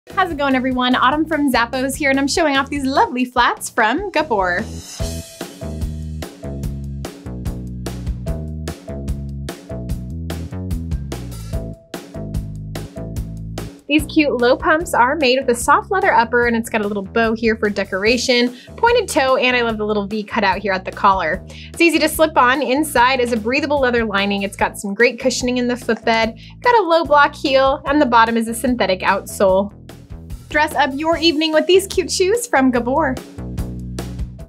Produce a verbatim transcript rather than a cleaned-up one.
How's it going, everyone? Autumn from Zappos here, and I'm showing off these lovely flats from Gabor. These cute low pumps are made with a soft leather upper, and it's got a little bow here for decoration, pointed toe, and I love the little V cutout here at the collar. It's easy to slip on. Inside is a breathable leather lining. It's got some great cushioning in the footbed, got a low block heel, and the bottom is a synthetic outsole. Dress up your evening with these cute shoes from Gabor.